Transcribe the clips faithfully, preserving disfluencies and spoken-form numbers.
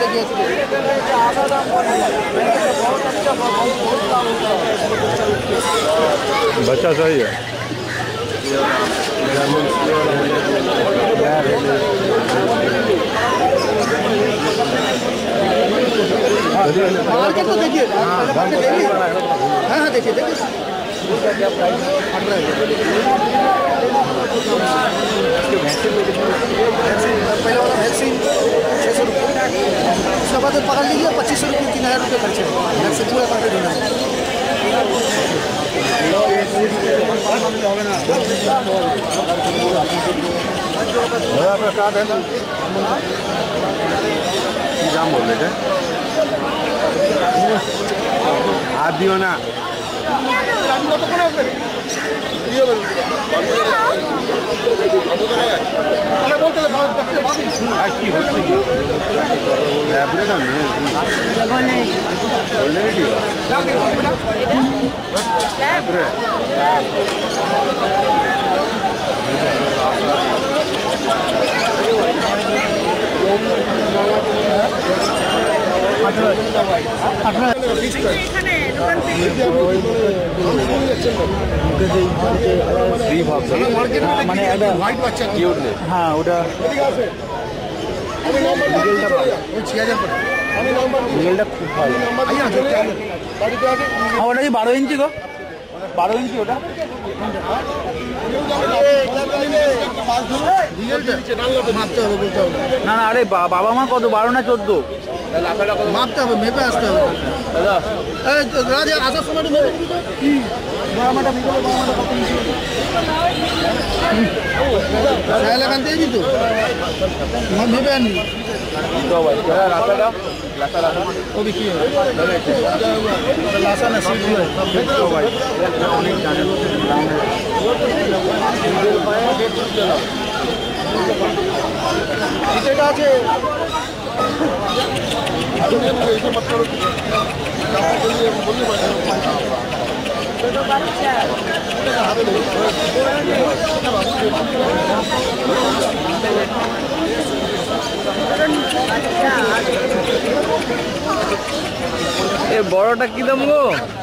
बच्चा सही है। मार्केट तो देखिए, हाँ हाँ देखिए देखिए पहले वाला वैक्सीन छः सौ रुपये, उसके बाद पकड़ लीजिए पच्चीस सौ रुपये तीन हज़ार रुपये खर्चे वैक्सीन पूरा करके देना कार्ड है ना दाम बोल रहे थे हाथ दियो ना हाँ ওটা খুব ভালো। ওটা কি বারো ইঞ্চি গো, বারো ইঞ্চি ওটা না না আরে বাবা মা কত বারো না চোদ্দ মাপতে হবে, মেপে আসতে হবে দাদা আসার সময় এখান থেকে দিত মেপে আনি ও বিক্রি হবে লাসা না অনেক জানে আছে এ বড়টা কি দাম গো?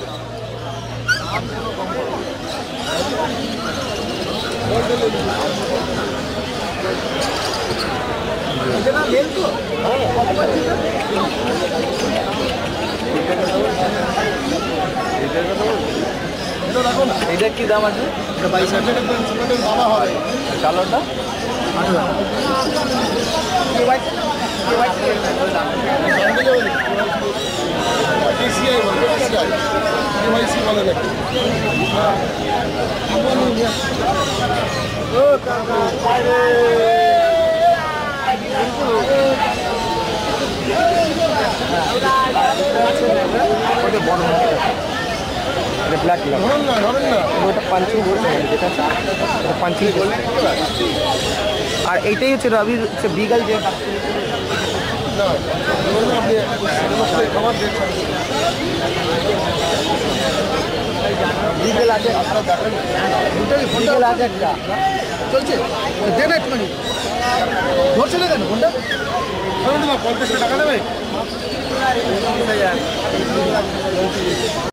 এটা কি দাম আছে? বাইশ হাজার বাবা হবে। কালোটা ব্ল্যাক ওটা পাঞ্চিং বলছে যেটা পাঞ্চিং আর এইটাই হচ্ছে রবির হচ্ছে বিগাল যে বিগাল আছে বিগাল আছে একটা চলছে দেন এক মিনিট ধরছে না কেন ফোনটা পঞ্চাশ টাকা নেবে